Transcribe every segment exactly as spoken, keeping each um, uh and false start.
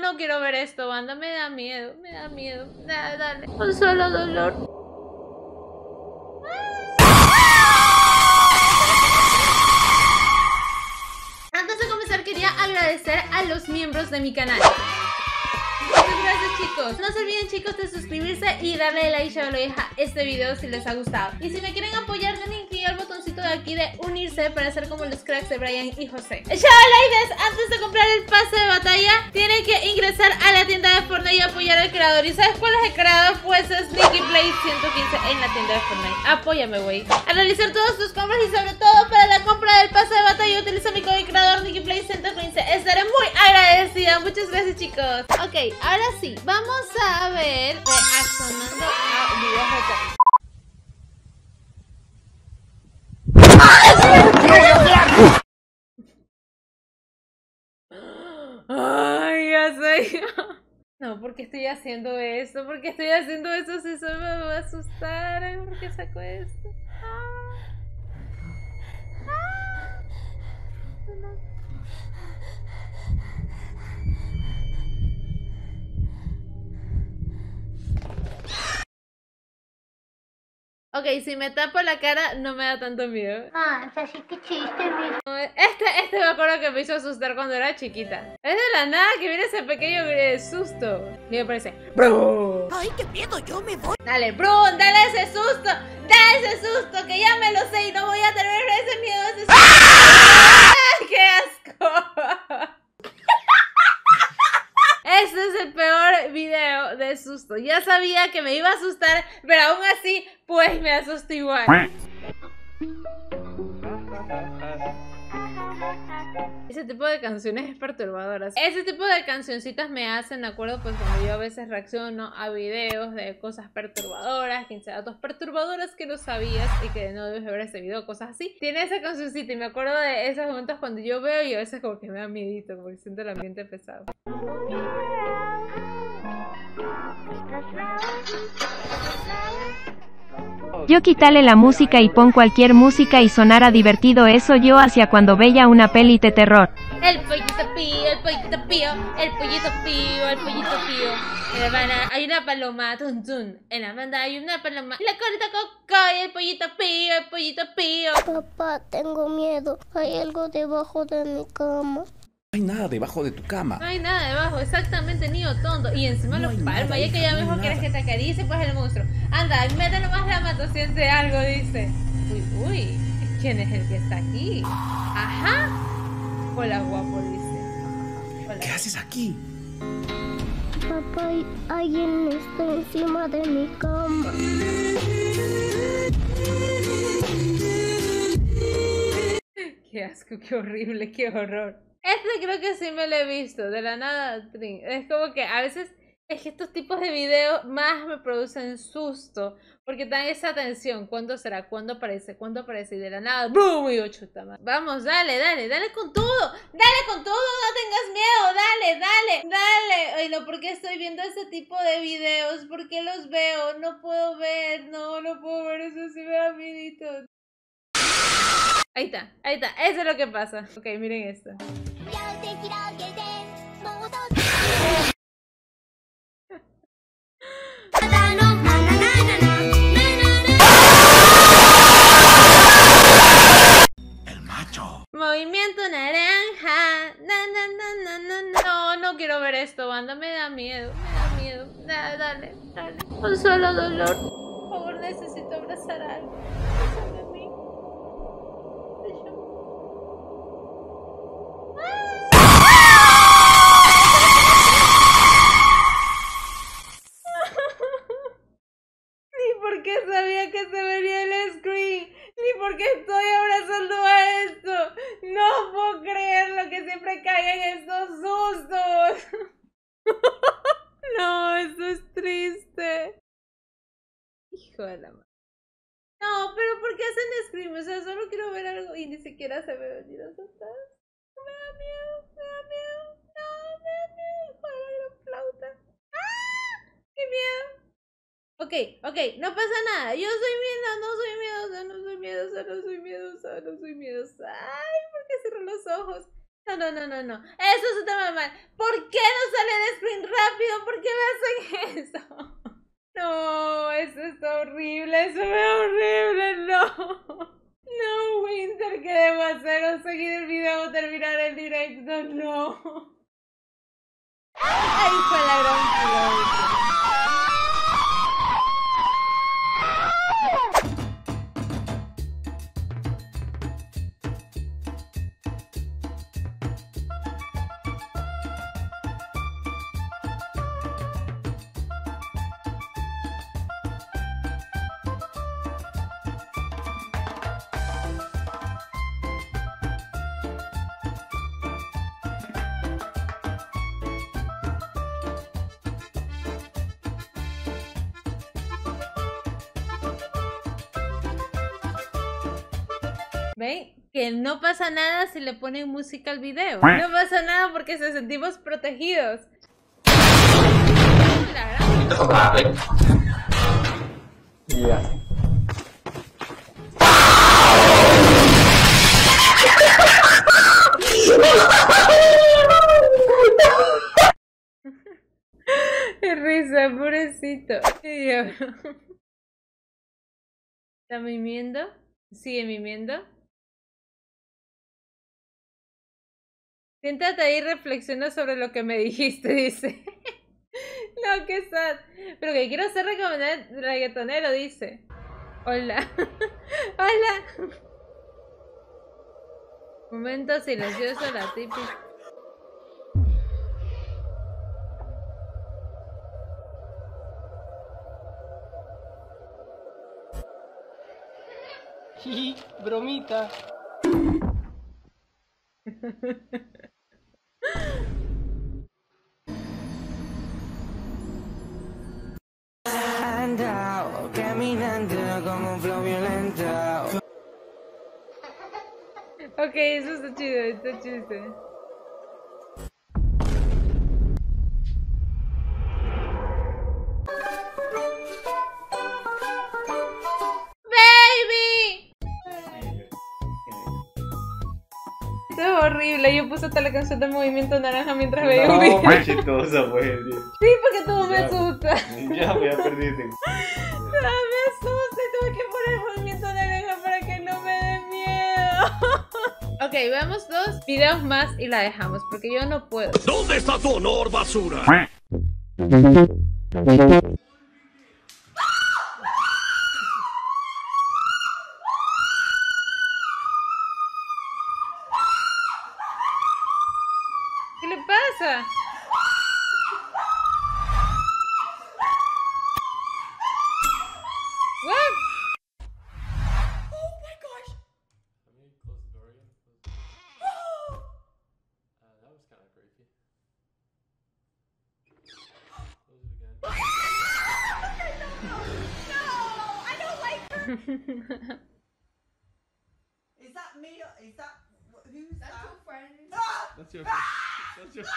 no quiero ver esto, banda. Me da miedo, me da miedo. Dale, dale. Un solo dolor. Antes de comenzar quería agradecer a los miembros de mi canal. Muchas gracias, chicos. No se olviden, chicos, de suscribirse y darle like a este video si les ha gustado. Y si me quieren apoyar, tienen que ir al botoncito de aquí de unirse para ser como los cracks de Brian y José. Chavalides, antes de comprar el pase de batalla, tienen que ingresar a la tienda de Fortnite y apoyar al creador. ¿Y sabes cuál es el creador? Pues es NickiePlay ciento quince en la tienda de Fortnite. Apóyame, güey. A realizar todos tus compras y sobre todo para la compra del pase de batalla, utiliza mi código creador NickiePlay ciento quince. Estaré muy agradecida. Muchas gracias, chicos. Ok, ahora sí, vamos a ver reaccionando a videos de Ay, ya sé. No, ¿por qué estoy haciendo esto? ¿Por qué estoy haciendo esto? Si solo me va a asustar. Ay, ¿por qué saco esto? Ah. Ah. No. Ok, si me tapo la cara no me da tanto miedo. Ah, así que chiste, mi. Este, este me acuerdo que me hizo asustar cuando era chiquita. Es de la nada que viene ese pequeño susto. Y me parece, ¡bro! Ay, qué miedo, yo me voy. Dale, bro, dale ese susto. Dale ese susto, que ya me lo sé y no voy a tener ese miedo, ese susto. ¡Ah! ¡Qué asco! Este es el peor video de susto. Ya sabía que me iba a asustar, pero aún así, pues me asusto igual. Ese tipo de canciones es perturbadoras. Ese tipo de cancioncitas me hacen, de acuerdo, pues cuando yo a veces reacciono a videos de cosas perturbadoras, quince datos perturbadoras que no sabías y que no debes ver ese video, cosas así. Tiene esa cancioncita y me acuerdo de esos momentos cuando yo veo y a veces como que me da miedito porque siento el ambiente pesado. Yo quítale la música y pon cualquier música y sonara divertido, eso yo hacía cuando veía una peli de terror. El pollito pío, el pollito pío, el pollito pío, el pollito pío. En la banda hay una paloma, tun tun. En la banda hay una paloma. La corita coco y el pollito pío, el pollito pío. Papá, tengo miedo. Hay algo debajo de mi cama. No hay nada debajo de tu cama. No hay nada debajo, exactamente, niño tonto. Y encima No los hay palmas, nada, ya que hija, ya no hay mejor quieres nada. que te acaricie, pues el monstruo. Anda, métele más la mano, siente algo, dice. Uy, uy, ¿quién es el que está aquí? Ajá. Hola, guapo, dice. Hola. ¿Qué haces aquí? Papá, alguien está encima de mi cama. Qué asco, qué horrible, qué horror. Este creo que sí me lo he visto, de la nada. Es como que a veces es que estos tipos de videos más me producen susto, porque dan esa tensión. ¿Cuándo será? ¿Cuándo aparece? ¿Cuándo aparece? Y de la nada, ¡boom! Y yo, chuta madre. Vamos, dale, dale, dale con todo. Dale con todo, no tengas miedo. Dale, dale, dale. Ay, no, ¿por qué estoy viendo este tipo de videos? ¿Por qué los veo? No puedo ver, no, no puedo ver, eso sí me da miedito. Ahí está, ahí está, eso es lo que pasa. Ok, miren esto. El macho. Movimiento naranja. Na, na, na, na, na, na. No, no quiero ver esto, banda. Me da miedo, me da miedo. Dale, dale, dale. Un solo dolor. Por favor, necesito abrazar a algo. Abrázame a mí. Ni porque sabía que se vería el screen, ni porque estoy abrazando a esto. No puedo creer lo que siempre caen estos sustos. No, esto es triste. Hijo de la madre. No, pero ¿por qué hacen scream? O sea, solo quiero ver algo y ni siquiera se me venir a asustar. Me da miedo, me da miedo. No, me da miedo. Hijo de la gran flauta. ¡Ah! ¡Qué miedo! Ok, ok, no pasa nada. Yo soy miedosa, no soy miedosa, no soy miedosa, no soy miedosa, no soy miedosa. Ay, ¿por qué cierro los ojos? No, no, no, no, no. Eso es un tema mal. ¿Por qué no sale el rápido, ¿por qué me hacen eso? No, eso está horrible, eso es horrible, no. No, Winter, ¿qué debo hacer? ¿O seguir el video o terminar el directo? No. Ahí fue la gran flor. ¿Ven? Que no pasa nada si le ponen música al video. No pasa nada porque se sentimos protegidos. Yeah. Qué risa, pobrecito. ¿Está mimiendo? ¿Sigue mimiendo? Siéntate ahí y reflexiona sobre lo que me dijiste, dice. No, qué sad. Pero que quiero ser reggaetonero, dice. Hola. Hola. Momento silencioso, la típica. Jiji, bromita. Andao, caminando como un flow violento. Ok, eso está chido, está chido. Esto es horrible, yo puse hasta la canción de Movimiento Naranja mientras veía un video. No, muy chistosa, pues. Sí, porque todo me asusta. Ya voy a perderte. No me asusta y tuve que poner Movimiento Naranja para que no me dé miedo. Ok, veamos dos videos más y la dejamos, porque yo no puedo. ¿Dónde está tu honor, basura? ¿Qué le pasa? What? Oh my gosh! Let me close the door again. uh, that was kind of creepy. Close it again. No! I don't like her! Is that me? Or is that... Who's That's that? Your friend. Ah! That's your That's your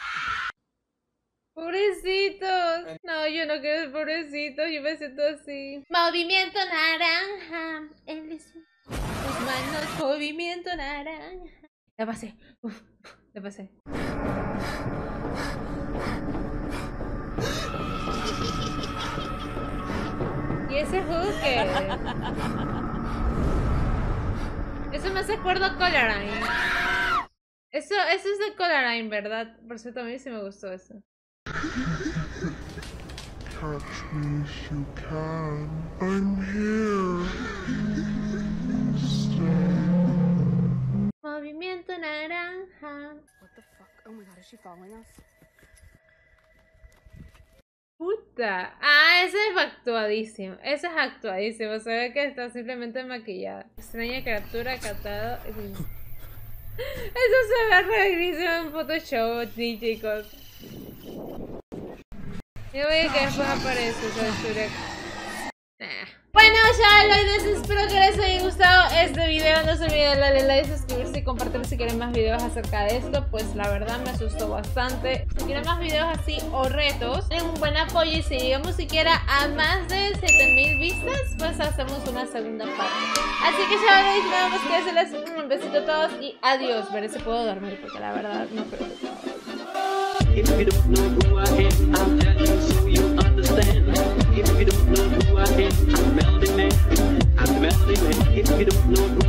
Pobrecitos. No, yo no quiero ser pobrecitos. Yo me siento así. Movimiento naranja. Él es sus manos. Movimiento naranja. La pasé. Uf, la pasé. Y ese hooker. Eso me hace acuerdo a Coraline. Eso, eso es de Coraline, ¿verdad? Por cierto, a mí sí me gustó eso. Catch me if you can. I'm here. Stay. Movimiento naranja. What the fuck? Oh my god, is she following us? Puta. Ah, ese es actuadísimo. Ese es actuadísimo. Se ve que está simplemente maquillada. Extraña criatura, catado. Eso se ve rarísimo en Photoshop, sí, chicos. Yo voy a que después aparece esa historia. Nah. Bueno, chavaloides, espero que les haya gustado este video. No se olviden de darle like, suscribirse y compartir si quieren más videos acerca de esto. Pues la verdad me asustó bastante. Si quieren más videos así o retos, den un buen apoyo. Y si llegamos siquiera a más de siete mil vistas, pues hacemos una segunda parte. Así que chavaloides, nada más que hacerles un besito a todos y adiós. Veré si puedo dormir porque la verdad no creo que pueda dormir. If you don't know who I am, I'll tell you so you understand. If you don't know who I am, I'm the melody man. I'm the melody man. If you don't know who